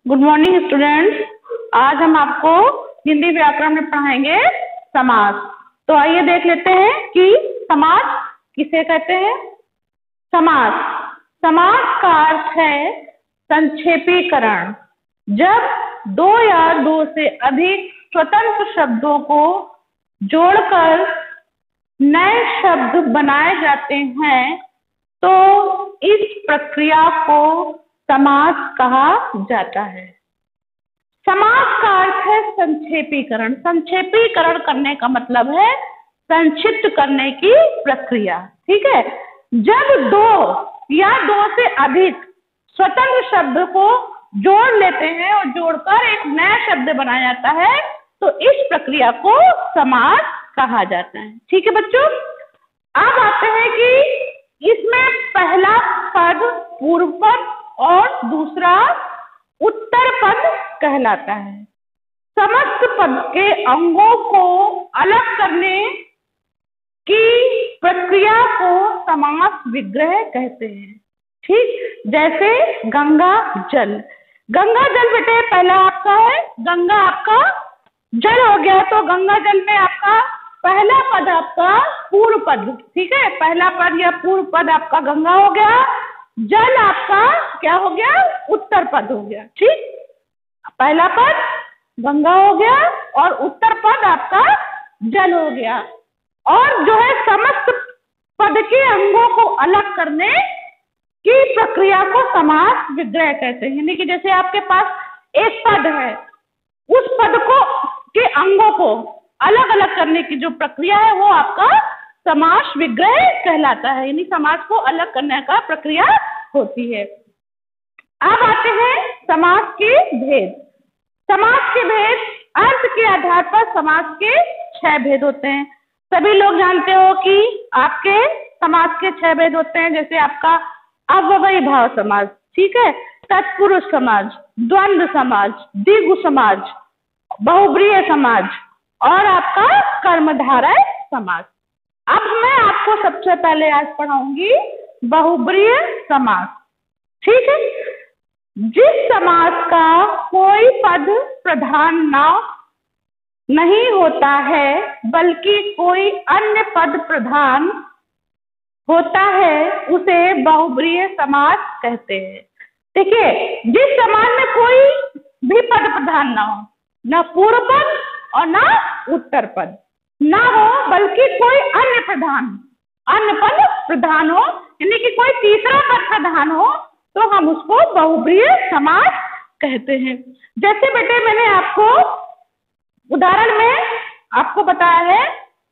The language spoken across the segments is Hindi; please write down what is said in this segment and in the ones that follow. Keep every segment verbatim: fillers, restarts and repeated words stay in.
Good morning students. आज हम आपको हिंदी व्याकरण में पढ़ाएंगे समास। तो आइए देख लेते हैं कि समास किसे कहते हैं। समास समास का अर्थ है संक्षेपीकरण। जब दो या दो से अधिक स्वतंत्र शब्दों को जोड़कर नए शब्द बनाए जाते हैं तो इस प्रक्रिया को समास कहा जाता है। समास का अर्थ है संक्षेपीकरण। संक्षेपीकरण करने का मतलब है संक्षिप्त करने की प्रक्रिया। ठीक है। जब दो या दो से अधिक स्वतंत्र शब्द को जोड़ लेते हैं और जोड़कर एक नया शब्द बनाया जाता है तो इस प्रक्रिया को समास कहा जाता है। ठीक है बच्चों। अब आते हैं कि इसमें पहला पद पूर्व पद और दूसरा उत्तर पद कहलाता है। समस्त पद के अंगों को अलग करने की प्रक्रिया को समास विग्रह कहते हैं। ठीक, जैसे गंगा जल। गंगा जल बेटे पहला आपका है, गंगा आपका जल हो गया तो गंगा जल में आपका पहला पद आपका पूर्व पद। ठीक है, पहला पद या पूर्व पद आपका गंगा हो गया, जल आपका क्या हो गया, उत्तर पद हो गया। ठीक, पहला पद गंगा हो गया और उत्तर पद आपका जल हो गया। और जो है समस्त पद के अंगों को अलग करने की प्रक्रिया को समास विग्रह कहते हैं। यानी कि जैसे आपके पास एक पद है, उस पद को के अंगों को अलग अलग करने की जो प्रक्रिया है वो आपका समास विग्रह कहलाता है। यानी समास को अलग करने का प्रक्रिया होती है। अब आते हैं समास के भेद। समास के भेद अर्थ के आधार पर समास के छह भेद होते हैं। सभी लोग जानते हो कि आपके समास के छह भेद होते हैं। जैसे आपका अव्ययी भाव समास, ठीक है, तत्पुरुष समाज, द्वंद्व समाज, द्विगु समाज, बहुब्रीहि समाज और आपका कर्मधारय समास। अब मैं आपको सबसे पहले आज पढ़ाऊंगी बहुब्रीहि समास। ठीक है। जिस समास का कोई पद प्रधान ना नहीं होता है बल्कि कोई अन्य पद प्रधान होता है उसे बहुब्रीहि समास कहते हैं। देखिए, जिस समास में कोई भी पद प्रधान ना हो, ना पूर्व पद और ना उत्तर पद ना हो बल्कि कोई अन्य प्रधान अन्य पद प्रधान हो, यानी कि कोई तीसरा पद प्रधान हो तो हम उसको बहुब्रीहि समास कहते हैं। जैसे बेटे मैंने आपको उदाहरण में आपको बताया है,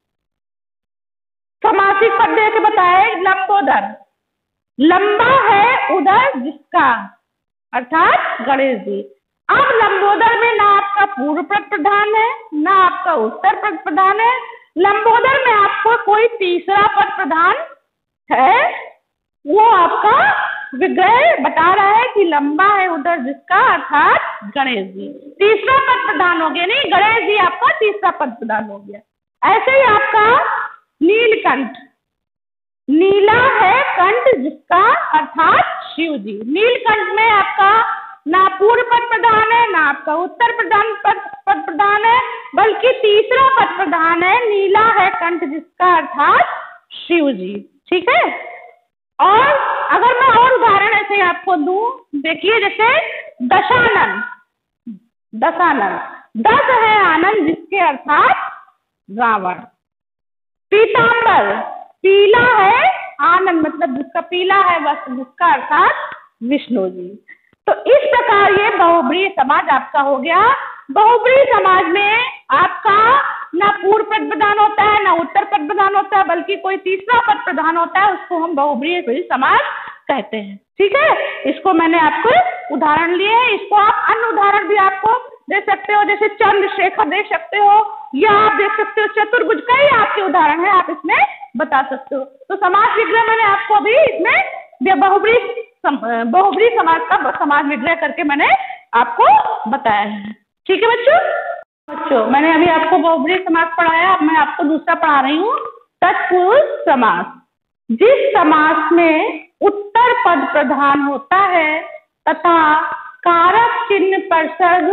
समासिक पद देके बताया है लंबोदर। लंबा है उदर जिसका, अर्थात गणेश जी। अब लंबोदर में ना आपका पूर्व पद प्रधान है ना आपका उत्तर पद प्रधान है। लंबोदर में आपको कोई तीसरा पद प्रधान है, वो आपका विग्रह बता रहा है कि लंबा है उधर जिसका, अर्थात गणेश जी। तीसरा पद प्रधान हो गया, नहीं गणेश जी आपका तीसरा पद प्रधान हो गया। ऐसे ही आपका नीलकंठ। नीला है कंठ जिसका, अर्थात शिव जी। नीलकंठ में आपका ना पूर्व पद प्रधान है ना आपका उत्तर प्रधान पद पद प्रधान है बल्कि तीसरा पद प्रधान है, नीला है कंठ जिसका, अर्थात शिव जी। ठीक है। और अगर मैं और उदाहरण ऐसे आपको दूं, देखिए जैसे दशानन। दशानन, दस है आनंद जिसके, अर्थात रावण। पीतांबर, पीला है आनंद मतलब जिसका पीला है वस्त्र जिसका, अर्थात विष्णु जी। तो इस प्रकार ये बहुब्रीहि समाज आपका हो गया। बहुब्रीहि समाज में आपका ना पूर्व पद प्रधान होता है ना उत्तर पद प्रधान होता है बल्कि कोई तीसरा पद प्रधान होता है, उसको हम बहुब्रीहि समाज कहते हैं। ठीक है। इसको मैंने आपको उदाहरण लिए हैं, इसको आप अन्य उदाहरण भी आपको दे सकते हो, जैसे चंद्रशेखर दे सकते हो या आप देख सकते हो चतुर्भुज, कई आपके उदाहरण है, आप इसमें बता सकते हो। तो समास विग्रह मैंने आपको अभी इसमें बहुब्रीहि बहुब्रीहि समाज का समास विग्रह करके मैंने आपको बताया है। ठीक है बच्चों। बच्चों मैंने अभी आपको बहुब्रीहि समास पढ़ाया, अब मैं आपको दूसरा पढ़ा रही हूँ तत्पुरुष समास। जिस समास में उत्तर पद प्रधान होता है तथा कारक चिन्ह परसर्ग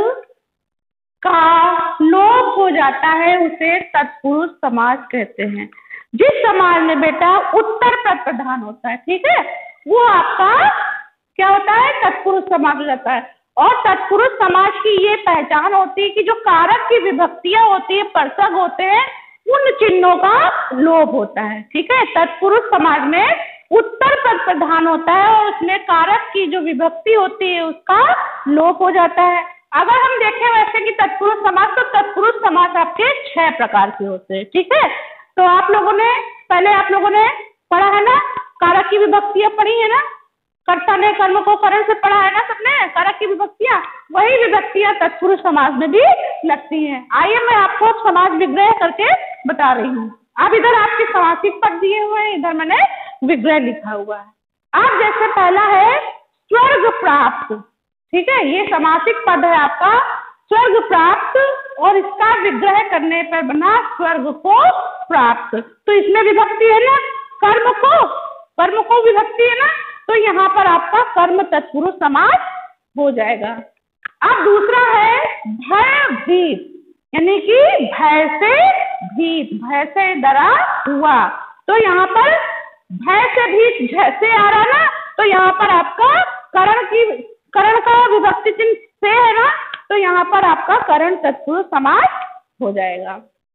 का लोप हो जाता है उसे तत्पुरुष समास कहते हैं। जिस समाज में बेटा उत्तर पद प्रधान होता है, ठीक है, वो आपका क्या होता है, तत्पुरुष समास हो जाता है। और तत्पुरुष समाज की ये पहचान होती है कि जो कारक की विभक्तियां होती है, परसर्ग होते हैं, उन चिन्हों का लोप होता है, ठीक है। तत्पुरुष समाज में उत्तर पद प्रधान होता है और उसमें कारक की जो विभक्ति होती है उसका लोप हो जाता है। अगर हम देखें वैसे कि तत्पुरुष समास, तो तत्पुरुष समास आपके छह प्रकार के होते हैं, ठीक है। तो आप लोगों ने पहले आप लोगों ने पढ़ा है ना, कारक की विभक्तियां पढ़ी है ना, कर्ता ने कर्म को करण से पढ़ा है ना सबने, कारक की विभक्तियां, वही विभक्तियां तत्पुरुष समास में भी लगती हैं। आइए मैं आपको समास विग्रह करके बता रही हूँ। अब इधर आपके समासिक पद दिए हुए हैं, इधर मैंने विग्रह लिखा हुआ है। अब जैसे पहला है स्वर्ग प्राप्त, ठीक है, ये समासिक पद है आपका स्वर्ग प्राप्त, और इसका विग्रह करने पर बना स्वर्ग को प्राप्त। तो इसमें विभक्ति है ना, कर्म को कर्म को विभक्ति है ना, तो यहाँ पर आपका कर्म तत्पुरुष समास हो जाएगा। अब दूसरा है भयभीत, यानी कि भय से भीत, भय से डरा हुआ। तो यहाँ पर भय से भीत जैसे आ रहा ना, तो यहाँ पर आपका करण की करण का विभक्ति चिन्ह से है ना, तो यहाँ पर आपका करण तत्पुरुष समास हो जाएगा।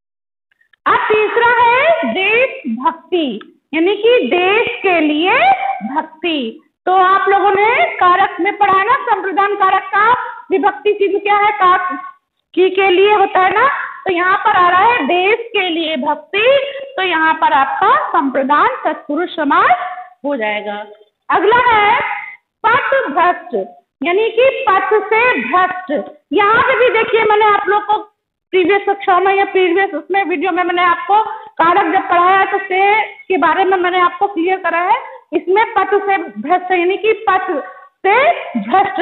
अब तीसरा है देशभक्ति, यानी कि देश के लिए भक्ति। तो आप लोगों ने कारक में पढ़ा है ना, संप्रदान कारक का विभक्ति चिन्ह क्या है, का की के लिए होता है ना, तो यहाँ पर आ रहा है देश के लिए भक्ति, तो यहाँ पर आपका संप्रदान तत्पुरुष समास हो जाएगा। अगला है पथ भ्रष्ट, यानी कि पथ से भ्रष्ट। यहाँ पे भी देखिए मैंने आप लोग को प्रीवियस कक्षा में या प्रीवियस उसमें वीडियो में मैंने आपको कारक जब पढ़ाया है तो से के बारे में मैंने आपको क्लियर करा है। इसमें पथ से भ्रष्ट यानी कि पथ से भ्रष्ट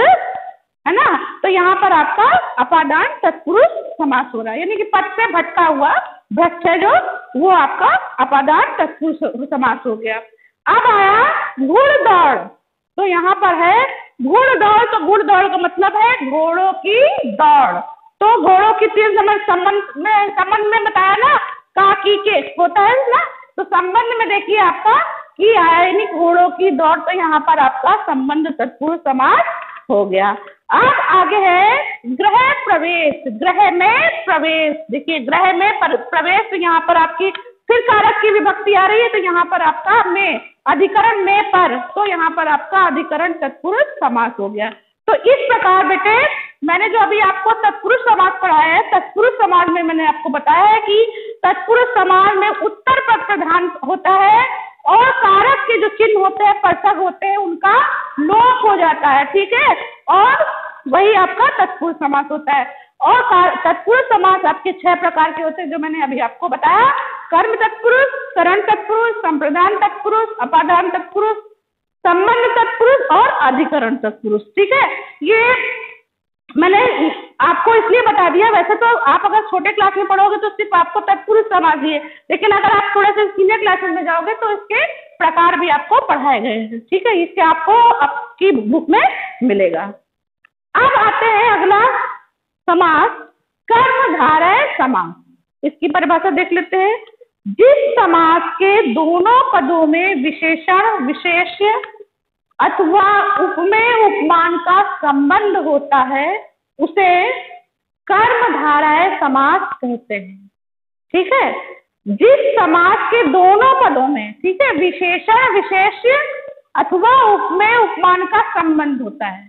है ना, तो यहाँ पर आपका अपादान तत्पुरुष समास हो रहा है, यानी कि पथ से भटका हुआ भ्रष्ट है जो, वो आपका अपादान तत्पुरुष समास हो गया। अब आया घुड़ दौड़, तो यहाँ पर है घुड़ दौड़, तो घुड़ दौड़ का मतलब है घोड़ों की दौड़। तो घोड़ों की तीन संबंध में संबंध में बताया ना, का की के होता है ना, तो संबंध में देखिए आपका की आया, यानी घोड़ों की दौड़, तो यहाँ पर आपका संबंध तत्पुरुष समास हो गया। अब आगे है गृह प्रवेश, गृह में प्रवेश। देखिए गृह में प्रवेश, तो यहाँ पर आपकी फिर कारक की विभक्ति आ रही है, तो यहाँ पर आपका में अधिकरण में पर, तो यहाँ पर आपका अधिकरण तत्पुरुष समास हो गया। तो इस प्रकार बेटे मैंने जो अभी आपको तत्पुरुष समास पढ़ाया है, तत्पुरुष समास में मैंने आपको बताया है कि तत्पुरुष समास में उत्तर पद प्रधान होता है और कारक के जो चिन्ह होते हैं, परसर्ग होते हैं, उनका लोप हो जाता है, ठीक है, और वही आपका तत्पुरुष समास होता है। और तत्पुरुष समास आपके छह प्रकार के होते हैं जो मैंने अभी आपको बताया, कर्म तत्पुरुष, करण तत्पुरुष, संप्रदान तत्पुरुष, अपादान तत्पुरुष, संबंध तत्पुरुष और अधिकरण तत्पुरुष, ठीक है। ये मैंने आपको इसलिए बता दिया, वैसे तो आप अगर छोटे क्लास में पढ़ोगे तो सिर्फ आपको तत्पुरुष समास दिए, लेकिन अगर आप थोड़े से सीनियर क्लासेस में जाओगे तो इसके प्रकार भी आपको पढ़ाए गए हैं, ठीक है, इसके आपको आपकी बुक में मिलेगा। अब आते हैं अगला समास कर्मधारय समास। इसकी परिभाषा देख लेते हैं। जिस समास के दोनों पदों में विशेषण विशेष्य अथवा उपमेय उपमान का संबंध होता है उसे कर्मधारय समास कहते हैं, ठीक है। जिस समास के दोनों पदों में, ठीक है, विशेषण विशेष्य अथवा उपमेय उपमान का संबंध होता है,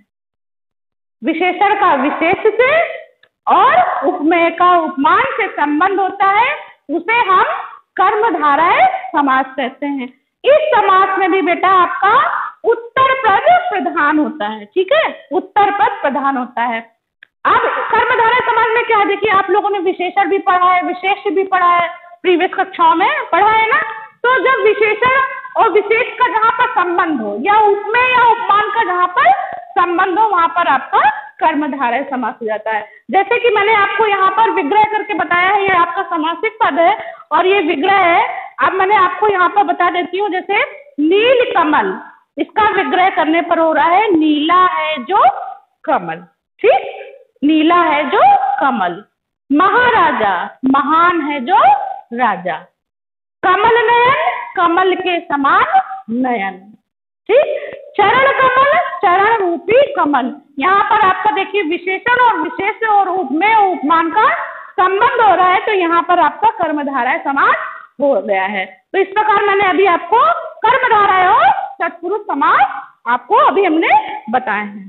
विशेषण का विशेष से और उपमेय का उपमान से संबंध होता है, उसे हम कर्मधारय समास कहते हैं। इस समास में भी बेटा आपका उत्तर पद प्रधान होता है, ठीक है, उत्तर पद प्रधान होता है। अब कर्मधारय समास में क्या है, देखिए आप लोगों ने विशेषण भी पढ़ा है, विशेष भी पढ़ा है, प्रीवियस कक्षाओं में पढ़ा है ना। तो जब विशेषण और विशेष का जहाँ पर संबंध हो या उपमेय या उपमान का जहाँ पर संबंध हो, वहां पर आपका कर्मधारय समास हो जाता है। जैसे कि मैंने आपको यहाँ पर विग्रह करके बताया है, ये आपका समासिक पद है और ये विग्रह है। अब मैंने आपको यहाँ पर बता देती हूँ, जैसे नील कमल, इसका विग्रह करने पर हो रहा है नीला है जो कमल। ठीक, नीला है जो कमल। महाराजा, महान है जो राजा। कमल नयन, कमल के समान नयन। ठीक, चरण कमल, चरण रूपी कमल। यहाँ पर आपका देखिए विशेषण और विशेष और उपमेय उपमान का संबंध हो रहा है, तो यहाँ पर आपका कर्मधारय समास हो गया है। तो इस प्रकार मैंने अभी आपको कर्मधारय और तत्पुरुष समास आपको अभी हमने बताए हैं।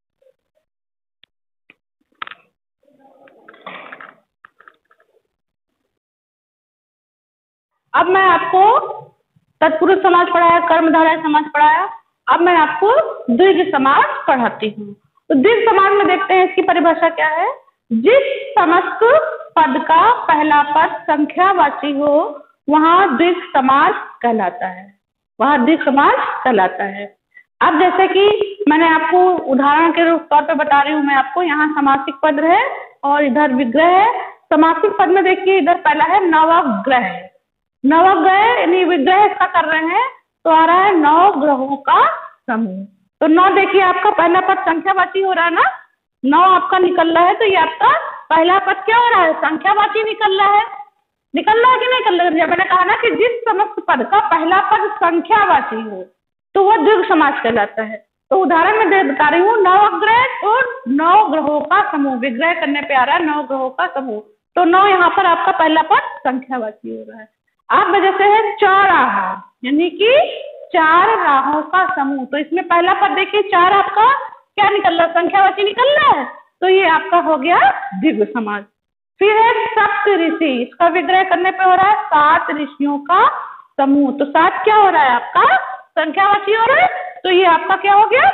अब मैं आपको तत्पुरुष समास पढ़ाया, कर्मधारय समास पढ़ाया, अब मैं आपको द्विज समास पढ़ाती हूँ। तो द्विज समास में देखते हैं इसकी परिभाषा क्या है। जिस समस्त पद का पहला पद संख्यावाची हो वहां द्विज समास कहलाता है, वहां द्विज समास कहलाता है। अब जैसे कि मैंने आपको उदाहरण के तौर पे बता रही हूँ मैं आपको, यहाँ समासिक पद है और इधर विग्रह है। समासिक पद में देखिए इधर पहला है नवग्रह। नवग्रह यानी विग्रह इसका कर रहे हैं तो आ रहा है नौ ग्रहों का समूह। तो नौ देखिए आपका पहला पद संख्यावाची हो रहा है ना, नौ आपका निकल रहा है, तो ये आपका पहला पद क्या हो रहा है, संख्यावाची निकल रहा है। निकल रहा है कि नहीं निकल रहा है? जब मैंने कहा ना कि जिस समस्त पद का पहला पद संख्यावाची हो तो वह द्विग समास कहलाता है। तो उदाहरण में दे बता रही हूँ, नवग्रह और नौ ग्रहों का समूह, विग्रह करने पे आ रहा है नौ ग्रहों का समूह, तो नौ यहाँ पर आपका पहला पद संख्यावाची हो रहा है। आप वजह से है चौराहा, यानी कि चार राहों का समूह, तो इसमें पहला पद देखिए चार आपका क्या निकल रहा है, संख्यावाची निकल रहा है, तो ये आपका हो गया द्विग समास। फिर है सप्त ऋषि, इसका विग्रह करने पे हो रहा है सात ऋषियों का समूह, तो सात क्या हो रहा है आपका संख्यावाची हो रहा है, तो ये आपका क्या हो गया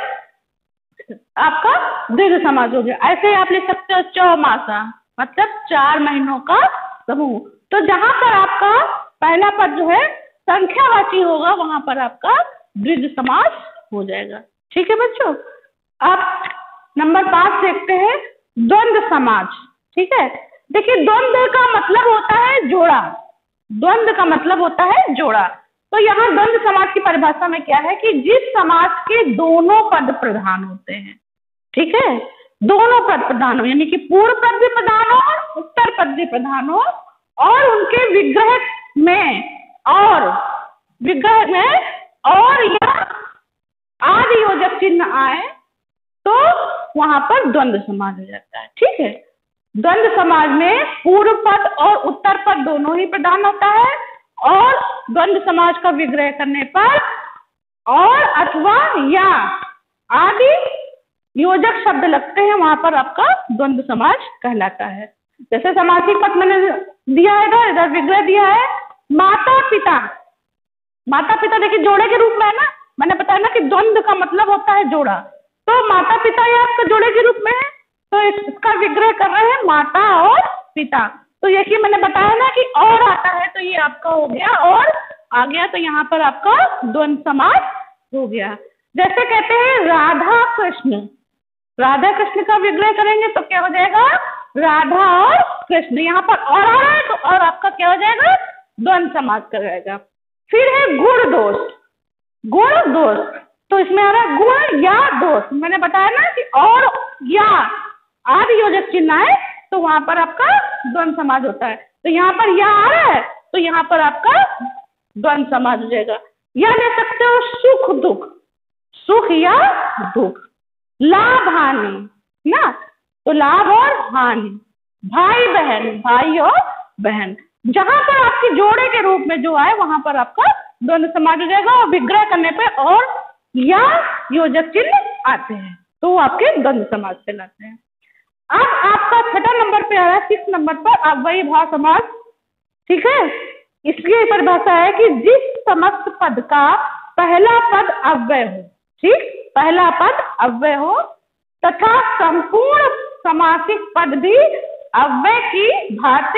आपका द्विग समास हो गया। ऐसे आप लिख सकते हो चौमासा, मतलब चार महीनों का समूह। तो जहां पर आपका पहला पद जो है संख्यावाची होगा वहां पर आपका द्विग समास हो जाएगा। ठीक है बच्चों। अब नंबर पांच देखते हैं द्वंद्व समाज। ठीक है, देखिए द्वंद्व का मतलब होता है जोड़ा, द्वंद्व का मतलब होता है जोड़ा। तो यहाँ द्वंद्व समाज की परिभाषा में क्या है कि जिस समाज के दोनों पद प्रधान होते हैं, ठीक है, दोनों पद प्रधान हो, यानी कि पूर्व पद भी प्रधान हो और उत्तर पद भी प्रधान हो, और उनके विग्रह में और विग्रह में और या आदि योजक चिन्ह आए तो वहां पर द्वंद्व समाज हो जाता है। ठीक है, द्वंद्व समाज में पूर्व पद और उत्तर पद दोनों ही प्रधान होता है, और द्वंद्व समाज का विग्रह करने पर और अथवा या आदि योजक शब्द लगते हैं, वहां पर आपका द्वंद्व समाज कहलाता है। जैसे समासिक पद मैंने दिया है, इधर इधर विग्रह दिया है माता पिता। माता पिता देखिए जोड़े के रूप में है ना, मैंने बताया ना कि द्वंद्व का मतलब होता है जोड़ा, तो माता पिता ये आपका जोड़े के रूप में है, तो इसका विग्रह कर रहे हैं माता और पिता। तो यही मैंने बताया ना कि और आता है, तो ये आपका हो गया और आ गया, तो यहाँ पर आपका द्वंद्व समास हो गया। जैसे कहते हैं राधा कृष्ण, राधा कृष्ण का विग्रह करेंगे तो क्या हो जाएगा राधा और कृष्ण, यहाँ पर और आ रहा है तो और आपका क्या हो जाएगा द्वंद्व समास करेगा। फिर है गुण दोष, गुण दोष, तो इसमें आ रहा है गुण या दोष, मैंने बताया ना कि और या आदि योजक चिन्ह है तो वहां पर आपका द्वंद्व समास होता है। तो यहाँ पर या आ रहा है तो यहाँ पर आपका द्वंद्व समास हो जाएगा। या ले सकते हो सुख दुख, सुख या दुख, लाभ हानि ना, तो लाभ और हानि, भाई बहन, भाई और बहन, जहां पर आपकी जोड़े के रूप में जो आए वहां पर आपका द्वंद्व समास हो जाएगा, और विग्रह करने पे और या योजक चिन्ह आते हैं तो वो आपके द्वंद्व समास कहलाते हैं। अब आपका छठा नंबर पे आ रहा है, सिक्स नंबर पर अव्ययी भाव समास। ठीक है, इसकी परिभाषा है कि जिस समस्त पद का पहला पद अव्यय हो, ठीक, पहला पद अव्यय हो तथा संपूर्ण समासिक पद भी अव्यय की भांति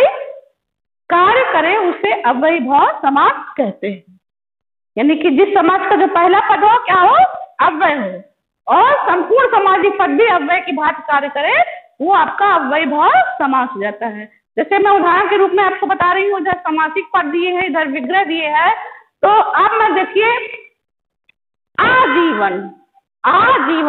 कार्य करे उसे अव्ययी भाव समास कहते हैं। यानी कि जिस समास का जो पहला पद हो क्या हो अव्यय हो और संपूर्ण समासिक पद भी अव्यय की भांति कार्य करे, वो आपका अव्ययी भाव समास हो जाता है। जैसे मैं उदाहरण के रूप में आपको बता रही हूँ, इधर समासिक पद दिए हैं, इधर विग्रह दिए हैं, तो अब मैं देखिए आजीवन, आजीवन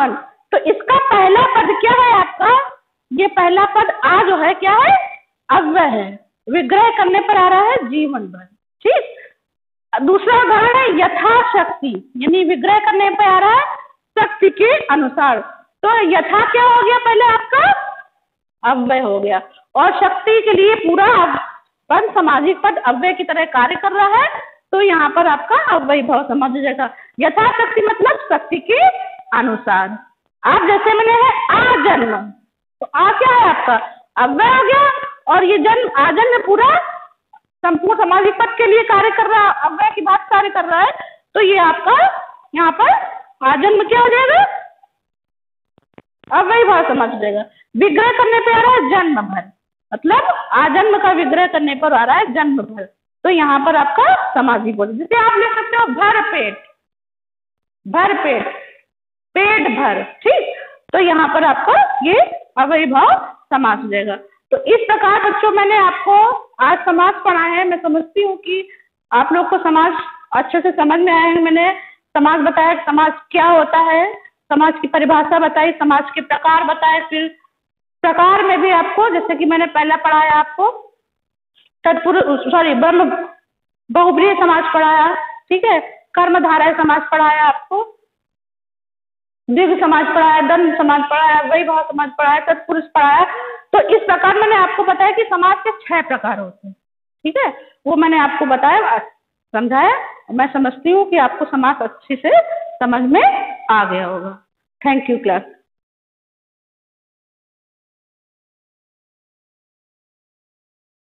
तो इसका पहला पद क्या है आपका, ये पहला पद आ जो है क्या है, अव्यय है, विग्रह करने पर आ रहा है जीवन भर। ठीक, दूसरा उदाहरण है यथाशक्ति, यानी विग्रह करने पर आ रहा है शक्ति के अनुसार। तो यथा क्या हो गया, पहले आपका अव्यय हो गया, और शक्ति के लिए पूरा पद सामाजिक पद अव्यय की तरह कार्य कर रहा है, तो यहाँ पर आपका अव्ययी भाव समझ जाएगा। यथाशक्ति मतलब शक्ति के अनुसार। आप जैसे मैंने है आजन्म, तो आ क्या है आपका अव्यय हो गया, और ये जन्म आजन्म पूरा संपूर्ण सामाजिक पद के लिए कार्य कर रहा है, अव्यय की बात कार्य कर रहा है, तो ये आपका यहाँ पर आजन्म क्या हो जाएगा, अव्ययी भाव समझ जाएगा। विग्रह करने पे आ रहा है जन्म भर, मतलब आजन्म का विग्रह करने पर आ रहा है जन्म भर, तो यहाँ पर आपका सामाजिक बोध। जिसे आप लिख सकते हो भर पेट, भर पेट, पेट भर। ठीक, तो यहाँ पर आपका ये अव्ययी भाव समास हो जाएगा। तो इस प्रकार बच्चों मैंने आपको आज समास पढ़ा है। मैं समझती हूँ कि आप लोग को समास अच्छे से समझ में आया है। मैंने समास बताया, समास क्या होता है, समास की परिभाषा बताई, समास के प्रकार बताए, फिर प्रकार में भी आपको जैसे कि मैंने पहला पढ़ाया आपको तत्पुरुष सॉरी ब्रह्म बहुब्रीहि समास पढ़ाया, ठीक है, कर्मधारय समास पढ़ाया आपको, दीर्घ समास पढ़ाया, दंड समास पढ़ाया, वही भाव समास पढ़ाया, तत्पुरुष पढ़ाया। तो इस प्रकार मैंने आपको बताया कि समास के छह प्रकार होते हैं। ठीक है, वो मैंने आपको बताया, समझाया। मैं समझती हूँ कि आपको समास अच्छे से समझ में आ गया होगा। Thank you class.